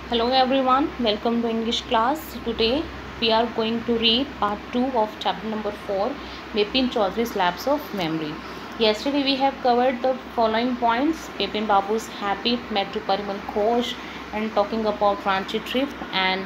Hello everyone, welcome to English class. Today we are going to read part 2 of chapter number 4, Bipin Chaudhary's Lapse of Memory. Yesterday we have covered the following points: Bipin Babu's habit, met to Parimal Ghosh, and talking about Ranchi trip, and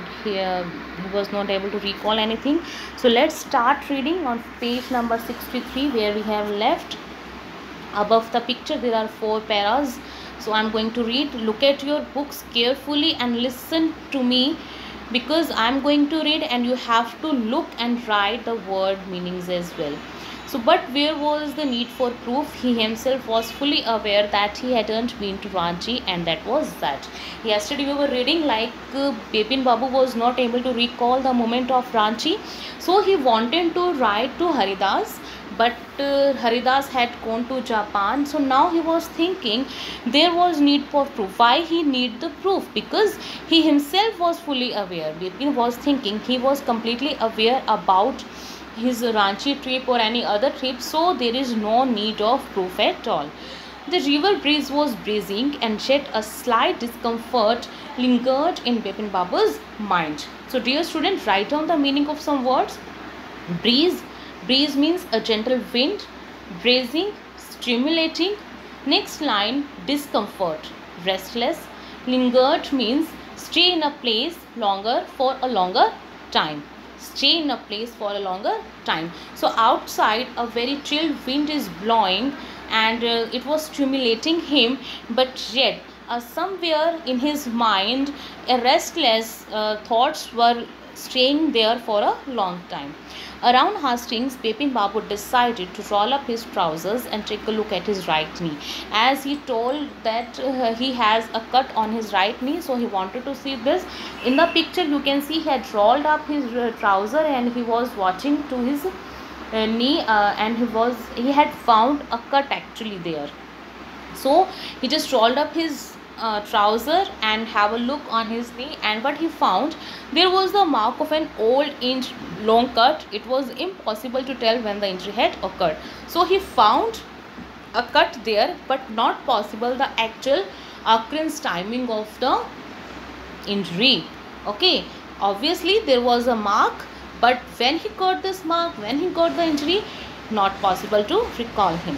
he was not able to recall anything. So let's start reading on page number 63 where we have left. Above the picture there are 4 paras, so I'm going to read. Look at your books carefully and listen to me, because I'm going to read and you have to look and write the word meanings as well. So but where was the need for proof? He himself was fully aware that he hadn't been to Ranchi, and that was that. Yesterday we were reading Bipin Babu was not able to recall the moment of Ranchi, so he wanted to write to Haridas, but Haridas had gone to Japan. So now he was thinking there was need for proof. Why he need the proof? Because he himself was fully aware. Bipin was thinking, he was completely aware about his Ranchi trip or any other trip, so there is no need of proof at all. The river breeze was breezing, and yet a slight discomfort lingered in Bipin Babu's mind. So dear students, write down the meaning of some words. Breeze. Breeze means a gentle wind. Breezing, stimulating. Next line, discomfort, restless. Lingered means stay in a place longer for a longer time. Stay in a place for a longer time. So outside a very chill wind is blowing, and it was stimulating him, but yet somewhere in his mind a restless thoughts were staying there for a long time. Around Hastings, Bipin Babu decided to roll up his trousers and take a look at his right knee. As he told that he has a cut on his right knee, so he wanted to see this. In the picture you can see he had rolled up his trouser and he was watching to his knee, and he had found a cut actually there. So he just rolled up his trouser and have a look on his knee, and what he found, there was the mark of an old inch long cut. It was impossible to tell when the injury had occurred. So he found a cut there, but not possible the actual occurrence timing of the injury. Okay, obviously there was a mark, but when he got this mark, when he got the injury, not possible to recall him.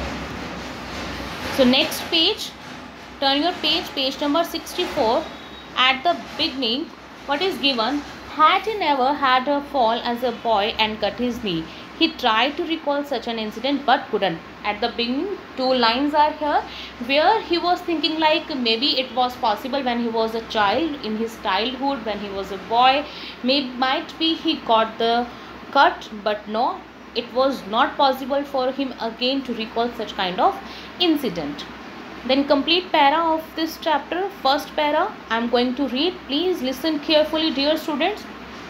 So next page, turn your page, page number 64. At the beginning, what is given? Had he never had a fall as a boy and cut his knee? He tried to recall such an incident but couldn't. At the beginning, 2 lines are here where he was thinking like maybe it was possible when he was a child, in his childhood, when he was a boy. Might be he got the cut, but no, it was not possible for him again to recall such kind of incident. Then complete para of this chapter. First para I am going to read. Please listen carefully, dear students.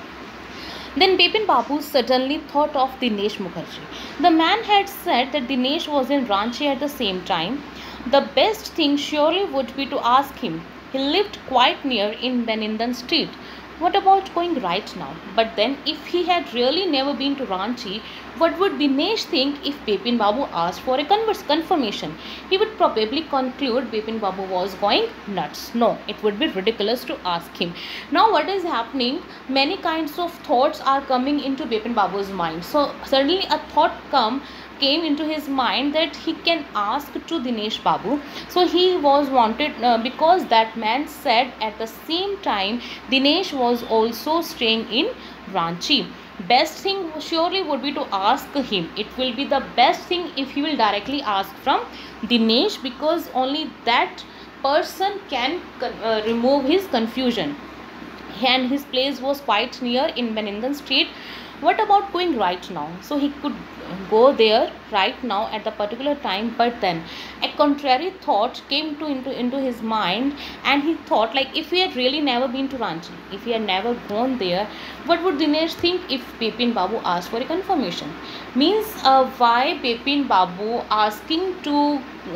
Then Bipin Babu suddenly thought of Dinesh Mukherjee. The man had said that Dinesh was in Ranchi at the same time. The best thing surely would be to ask him. He lived quite near in Benindhan Street. What about going right now? But then, if he had really never been to Ranchi, what would Dinesh think if Bipin Babu asked for a confirmation? He would probably conclude Bipin Babu was going nuts. No, it would be ridiculous to ask him. Now, what is happening? Many kinds of thoughts are coming into Bipin Babu's mind. So, suddenly a thought came into his mind that he can ask to Dinesh Babu. So he was wanted because that man said at the same time Dinesh was also staying in Ranchi. Best thing surely would be to ask him. It will be the best thing if he will directly ask from Dinesh, because only that person can remove his confusion. And his place was quite near in Benindhan Street. What about going right now? So he could go there right now at the particular time, but then a contrary thought came into his mind, and he thought like if he had really never been to Ranchi, if he had never gone there, what would Dinesh think if Bipin Babu asked for a confirmation? Means why Bipin Babu asking to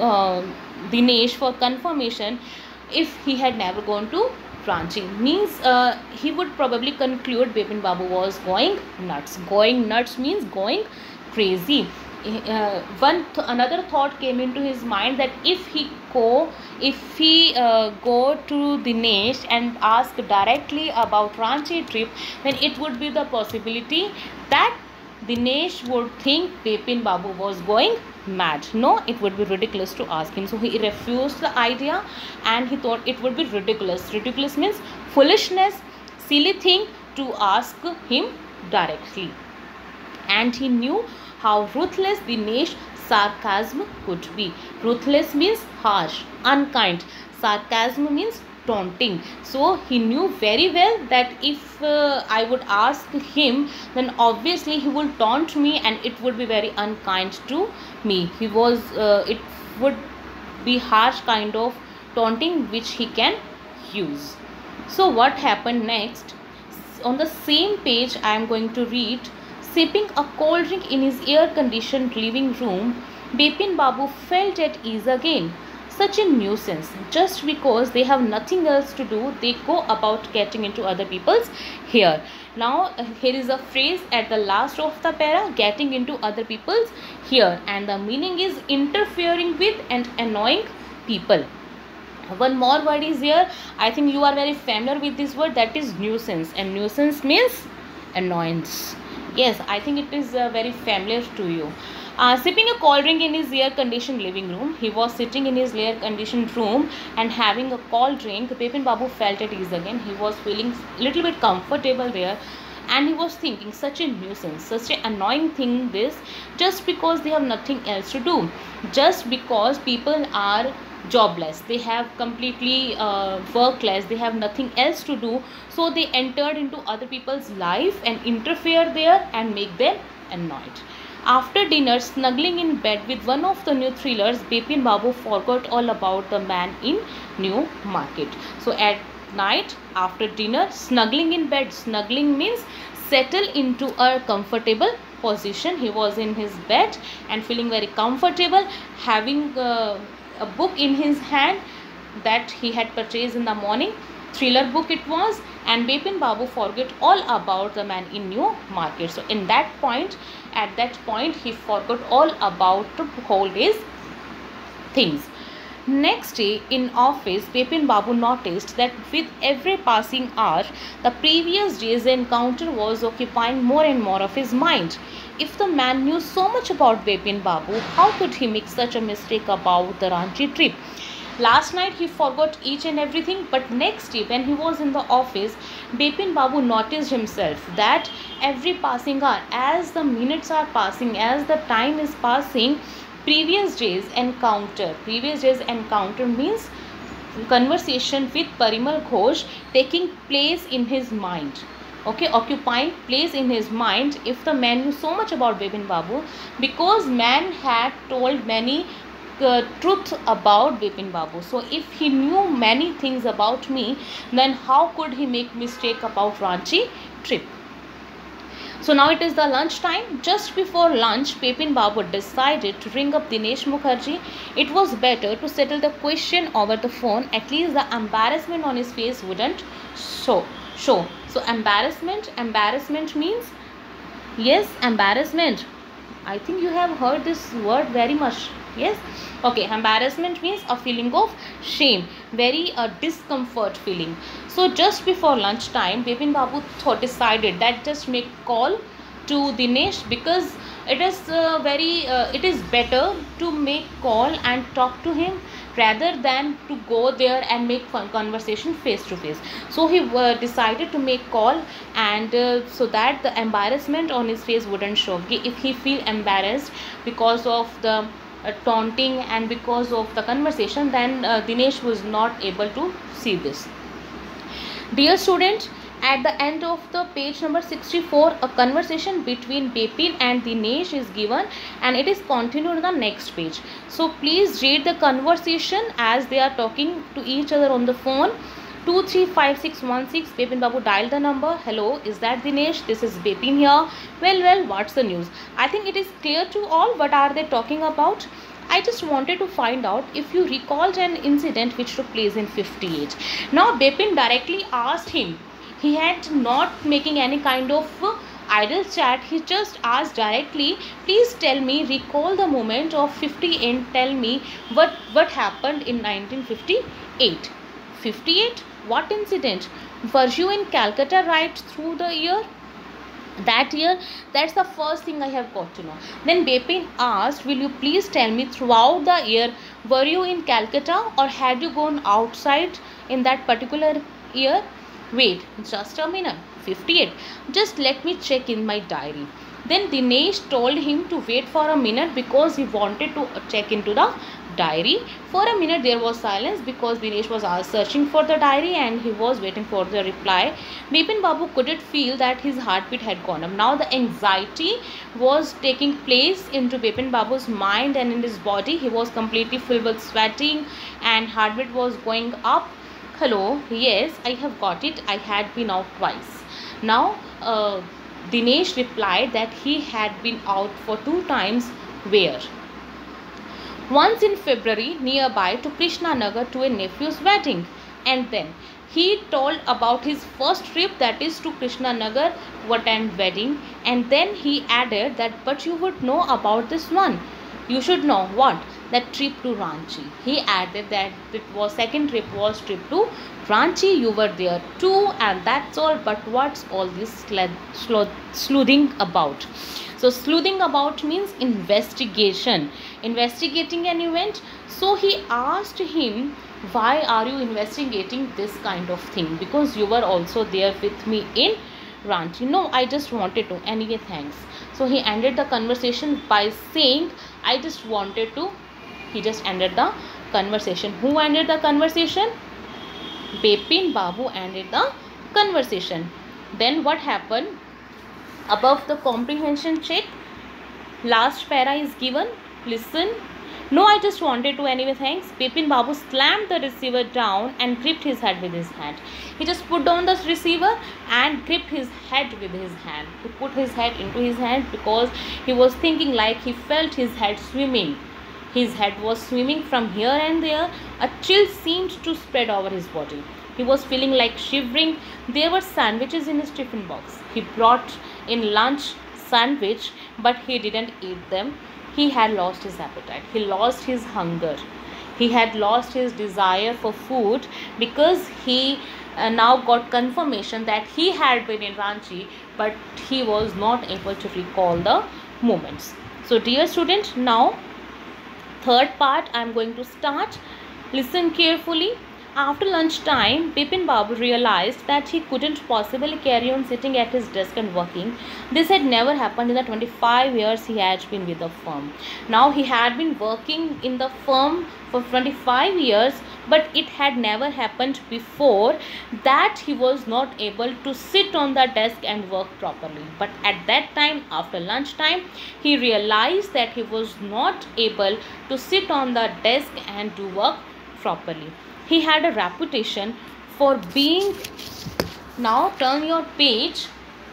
Dinesh for confirmation if he had never gone to Ranchi? Means he would probably conclude Bipin Babu was going nuts. Going nuts means going crazy. another thought came into his mind that if he go to Dinesh and ask directly about Ranchi trip, then it would be the possibility that Dinesh would think Bipin Babu was going mad. No, it would be ridiculous to ask him. So he refused the idea and he thought it would be ridiculous. Ridiculous means foolishness, silly thing to ask him directly. And he knew how ruthless Dinesh sarcasm could be. Ruthless means harsh, unkind. Sarcasm means taunting. So he knew very well that if I would ask him, then obviously he will taunt me and it would be very unkind to me. It would be harsh kind of taunting which he can use. So what happened next? On the same page I am going to read. Sipping a cold drink in his air-conditioned living room, Bipin Babu felt at ease again. Such a nuisance. Just because they have nothing else to do, they go about getting into other people's hair. Now, here is a phrase at the last of the para, getting into other people's hair. And the meaning is interfering with and annoying people. One more word is here. I think you are very familiar with this word, that is nuisance. And nuisance means annoyance. Yes, I think it is very familiar to you. Sipping a cold drink in his air-conditioned living room, he was sitting in his air-conditioned room and having a cold drink. Bipin Babu felt at ease again. He was feeling a little bit comfortable there. And he was thinking, such a nuisance, such an annoying thing this, just because they have nothing else to do. Just because people are jobless, they have completely workless, they have nothing else to do, so they entered into other people's life and interfere there and make them annoyed. After dinner, snuggling in bed with one of the new thrillers, Bipin Babu forgot all about the man in New Market. So at night, after dinner, snuggling in bed. Snuggling means settle into a comfortable position. He was in his bed and feeling very comfortable, having a book in his hand that he had purchased in the morning. Thriller book it was, and Bipin Babu forgot all about the man in New Market. So at that point he forgot all about the whole day's things. Next day in office, Bipin Babu noticed that with every passing hour, the previous day's encounter was occupying more and more of his mind. If the man knew so much about Bipin Babu, how could he make such a mistake about the Ranchi trip? Last night he forgot each and everything, but next day when he was in the office, Bipin Babu noticed himself that every passing hour, as the minutes are passing, as the time is passing, previous day's encounter means conversation with Parimal Ghosh taking place in his mind. Okay, occupying place in his mind. If the man knew so much about Bipin Babu, because man had told many truth about Bipin Babu. So if he knew many things about me, then how could he make mistake about Ranchi trip? So now it is the lunch time. Just before lunch, Bipin Babu decided to ring up Dinesh Mukherjee. It was better to settle the question over the phone. At least the embarrassment on his face wouldn't show. So embarrassment means, yes, embarrassment. I think you have heard this word very much. Yes, okay. Embarrassment means a feeling of shame, very discomfort feeling. So just before lunch time, Bipin Babu decided that just make call to Dinesh, because it is better to make call and talk to him rather than to go there and make conversation face to face. So he decided to make call, and so that the embarrassment on his face wouldn't show. If he feel embarrassed because of the taunting and because of the conversation, then Dinesh was not able to see this. Dear student, at the end of the page number 64, a conversation between Bipin and Dinesh is given, and it is continued on the next page. So please read the conversation as they are talking to each other on the phone. 235616. Bipin Babu dialed the number. Hello, is that Dinesh? This is Bipin here. Well, what's the news? I think it is clear to all what are they talking about. I just wanted to find out if you recalled an incident which took place in 58. Now Bipin directly asked him. He had not making any kind of idle chat, he just asked directly, please tell me, recall the moment of 50 and tell me what happened in 1958. 58? What incident? Were you in Calcutta right through the year? That year? That's the first thing I have got to know. Then Bipin asked, will you please tell me throughout the year, were you in Calcutta or had you gone outside in that particular year? Wait, just a minute. 58. Just let me check in my diary. Then Dinesh told him to wait for a minute because he wanted to check into the diary. For a minute there was silence because Dinesh was searching for the diary and he was waiting for the reply. Bipin Babu couldn't feel that his heartbeat had gone up. Now the anxiety was taking place into Bipin Babu's mind and in his body. He was completely filled with sweating and heartbeat was going up. Hello, yes, I have got it. I had been out twice. Now Dinesh replied that he had been out for 2 times. Where? Once in February nearby to Krishnanagar to a nephew's wedding, and then he told about his first trip, that is to Krishnanagar to attend wedding, and then he added that but you would know about this one. You should know what? That trip to Ranchi. He added that it was second trip was trip to Ranchi. You were there too, and that's all. But what's all this sleuthing about? So sleuthing about means investigation, investigating an event. So he asked him, why are you investigating this kind of thing? Because you were also there with me in Ranchi. No, I just wanted to. Anyway, thanks. So he ended the conversation by saying, I just wanted to. He just ended the conversation. Who ended the conversation? Bipin Babu ended the conversation. Then what happened? Above the comprehension check, last para is given. Listen. No, I just wanted to. Anyway, thanks. Bipin Babu slammed the receiver down and gripped his head with his hand. He just put down the receiver and gripped his head with his hand. He put his head into his hand because he was thinking, like he felt his head swimming. His head was swimming from here and there. A chill seemed to spread over his body. He was feeling like shivering. There were sandwiches in his tiffin box. He brought in lunch sandwich, but he didn't eat them. He had lost his appetite. He lost his hunger. He had lost his desire for food because he now got confirmation that he had been in Ranchi, but he was not able to recall the moments. So dear student, now third part I am going to start. Listen carefully. After lunchtime, Bipin Babu realized that he couldn't possibly carry on sitting at his desk and working. This had never happened in the 25 years he had been with the firm. Now he had been working in the firm for 25 years, but it had never happened before that he was not able to sit on the desk and work properly. But at that time, after lunchtime, he realized that he was not able to sit on the desk and do work properly. He had a reputation for being, now turn your page,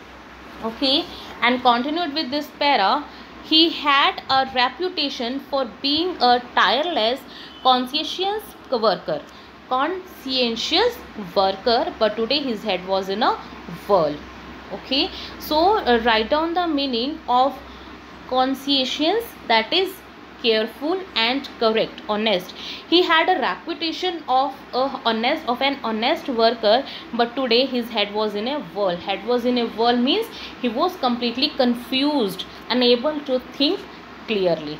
okay, and continued with this para. He had a reputation for being a tireless, conscientious worker. Conscientious worker, but today his head was in a whirl. Okay, so write down the meaning of conscientious, that is careful and correct, honest. He had a reputation of an honest worker, but today his head was in a whirl. Head was in a whirl means he was completely confused, unable to think clearly.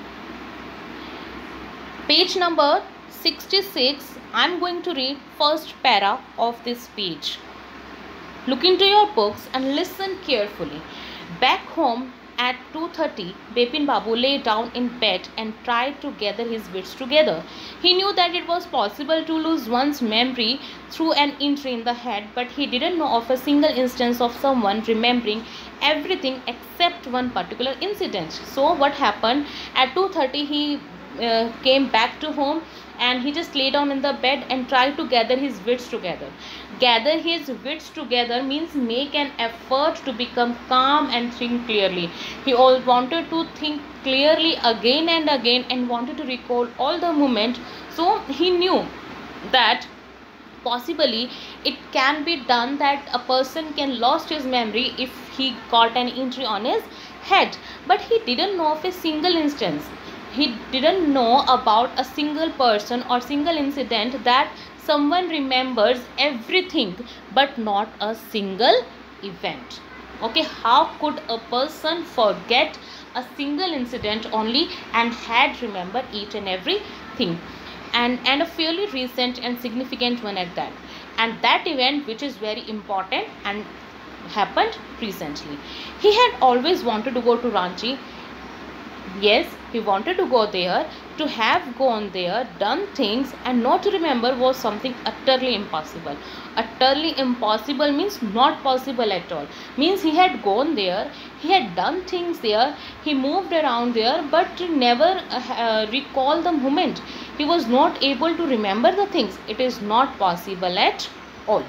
Page number 66. I am going to read first para of this page. Look into your books and listen carefully. Back home at 2:30, Bipin Babu lay down in bed and tried to gather his wits together. He knew that it was possible to lose one's memory through an injury in the head, but he didn't know of a single instance of someone remembering everything except one particular incident. So what happened? At 2:30, he came back to home and he just lay down in the bed and tried to gather his wits together. Gather his wits together means make an effort to become calm and think clearly. He all wanted to think clearly again and again and wanted to recall all the moments. So he knew that Possibly it can be done that a person can lost his memory if he got an injury on his head, but he didn't know of a single instance. He didn't know about a single person or single incident that someone remembers everything but not a single event. Okay, how could a person forget a single incident only and had remembered each and everything, and a fairly recent and significant one at that, and that event which is very important and happened recently. He had always wanted to go to Ranchi. Yes, he wanted to go there. To have gone there, done things, and not to remember was something utterly impossible. Utterly impossible means not possible at all. Means he had gone there, he had done things there, he moved around there, but to never recall the moment. He was not able to remember the things. It is not possible at all.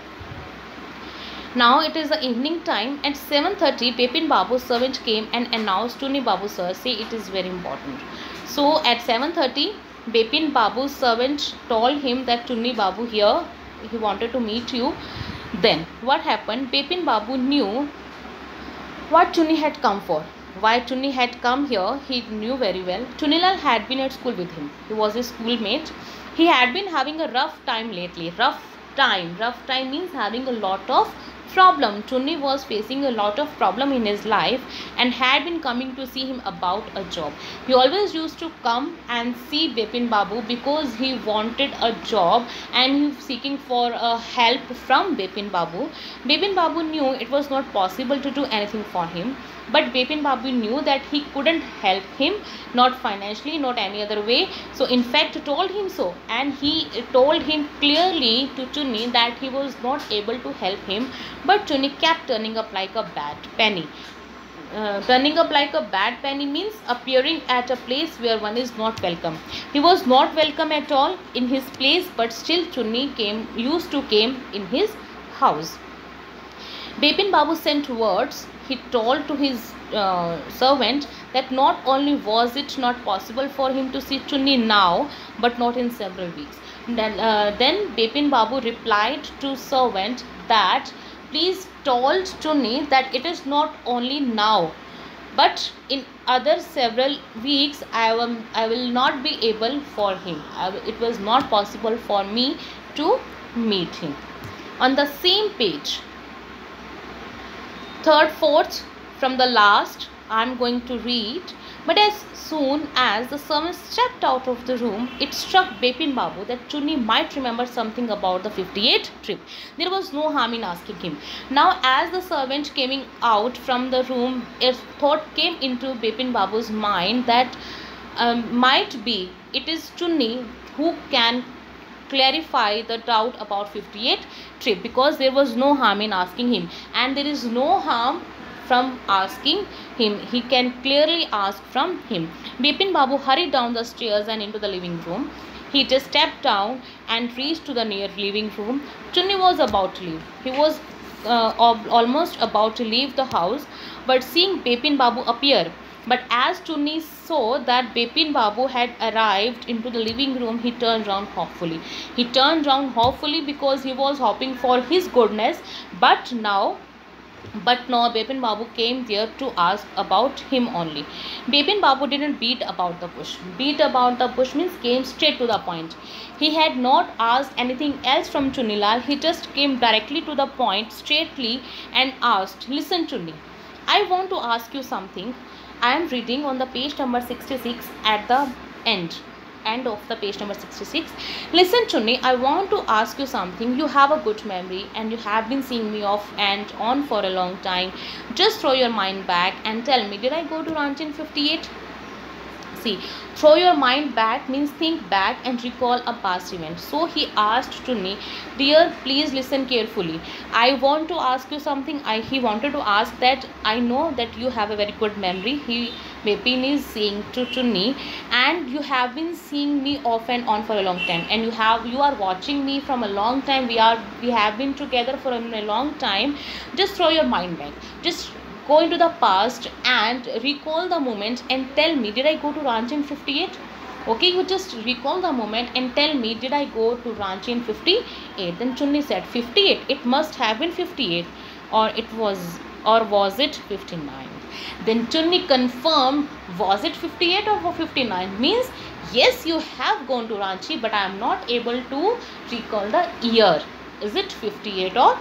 Now it is the evening time. At 7:30, Bipin Babu's servant came and announced, Tunni Babu sir, say it is very important. So at 7:30, Bipin Babu's servant told him that Tunni Babu here, he wanted to meet you. Then what happened? Bipin Babu knew what Tunni had come for. Why Tunni had come here, he knew very well. Chunilal had been at school with him. He was his schoolmate. He had been having a rough time lately. Rough time means having a lot of problem. Tunni was facing a lot of problem in his life and had been coming to see him about a job. He always used to come and see Bipin Babu because he wanted a job and he was seeking for help from Bipin Babu. Bipin Babu knew it was not possible to do anything for him, but Bipin Babu knew that he couldn't help him, not financially, not any other way. So in fact told him so, and he told him clearly to Tunni that he was not able to help him, but Tunni kept turning up like a bad penny. Turning up like a bad penny means appearing at a place where one is not welcome. He was not welcome at all in his place, but still Tunni used to came in his house. Bipin Babu sent words. He told to his servant that not only was it not possible for him to see Tunni now, but not in several weeks. Then Bipin Babu replied to servant that please told Tunni that it is not only now, but in other several weeks I will not be able for him. It was not possible for me to meet him. On the same page, third, fourth from the last I am going to read. But as soon as the servant stepped out of the room, it struck Bipin Babu that Tunni might remember something about the 58 trip. There was no harm in asking him. Now as the servant came out from the room, a thought came into Bipin Babu's mind that might be it is Tunni who can clarify the doubt about 58 trip, because there was no harm in asking him, and there is no harm from asking him. He can clearly ask from him. Bipin Babu hurried down the stairs and into the living room. He just stepped down and reached to the near living room. Tunni was about to leave. He was almost about to leave the house, but seeing Bipin Babu appear. But as Tunni saw that Bipin Babu had arrived into the living room, he turned round hopefully. He turned round hopefully because he was hoping for his goodness. But now Bipin Babu came there to ask about him only. Bipin Babu didn't beat about the bush. Beat about the bush means came straight to the point. He had not asked anything else from Chunilal. He just came directly to the point, straightly, and asked, listen Tunni, I want to ask you something. I am reading on the page number 66 at the end of the page number 66. Listen Tunni, I want to ask you something. You have a good memory and you have been seeing me off and on for a long time. Just throw your mind back and tell me, did I go to Ranchi in 58? See, throw your mind back means think back and recall a past event. So he asked Tunni, dear, please listen carefully. I want to ask you something. He wanted to ask that I know that you have a very good memory. Bipin is saying to Tunni, and you have been seeing me off and on for a long time, and you are watching me from a long time. We have been together for a long time. Just throw your mind back. Just go into the past and recall the moment and tell me, did I go to Ranchi in 58? Okay, you just recall the moment and tell me, did I go to Ranchi in 58? Then Chunni said 58. It must have been 58, or was it 59? Then Chunni confirmed, was it 58 or 59? Means yes, you have gone to Ranchi, but I am not able to recall the year. Is it 58 or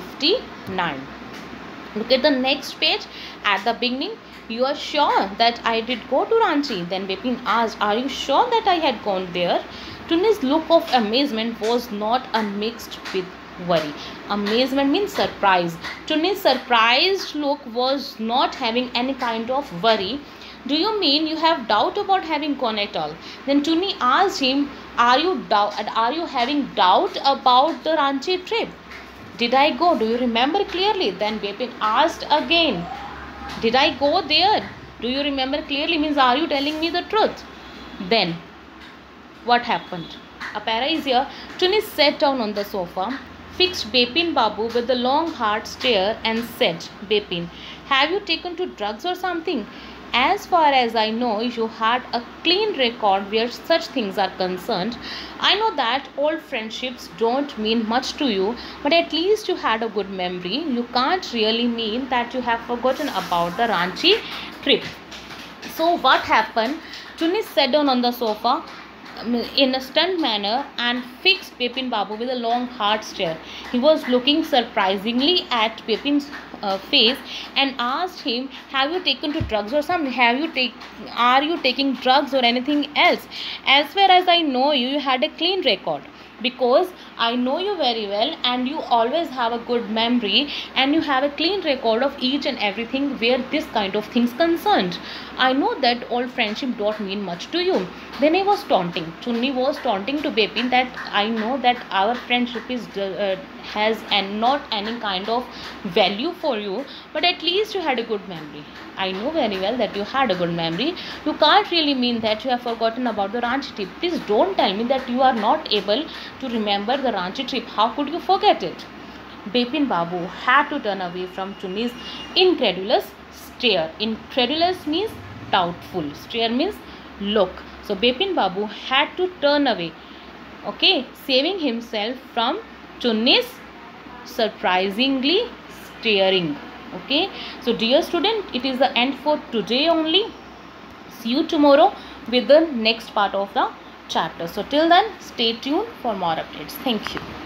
59? Look at the next page. At the beginning, you are sure that I did go to Ranchi? Then Bipin asked, are you sure that I had gone there? Chunni's look of amazement was not unmixed with worry. Amazement means surprise. Chunni's surprised look was not having any kind of worry. Do you mean you have doubt about having gone at all? Then Chunni asked him, are you having doubt about the Ranchi trip? Did I go? Do you remember clearly? Then Bipin asked again, did I go there? Do you remember clearly? Means are you telling me the truth? Then what happened? A para is here. Chunni sat down on the sofa, fixed Bipin Babu with a long hard stare and said, Bipin, have you taken to drugs or something? As far as I know, you had a clean record where such things are concerned. I know that old friendships don't mean much to you, but at least you had a good memory. You can't really mean that you have forgotten about the Ranchi trip. So what happened? Chunni sat down on the sofa in a stunned manner and fixed Bipin Babu with a long hard stare. He was looking surprisingly at Bipin's face and asked him, have you taken to drugs or something? Are you taking drugs or anything else? As far as I know you, you had a clean record, because I know you very well and you always have a good memory and you have a clean record of each and everything where this kind of things concerned. I know that old friendship don't mean much to you. Then he was taunting. Chunni was taunting to Bipin that I know that our friendship has and not any kind of value for you, but at least you had a good memory. I know very well that you had a good memory. You can't really mean that you have forgotten about the Ranchi trip. Please don't tell me that you are not able to remember the Ranchi trip. How could you forget it? Bipin Babu had to turn away from Chunni's incredulous stare. Incredulous means doubtful. Stare means look. So Bipin Babu had to turn away, okay, saving himself from Chunni's surprisingly staring. Okay, so dear student, it is the end for today only. See you tomorrow with the next part of the chapter. So till then, stay tuned for more updates. Thank you.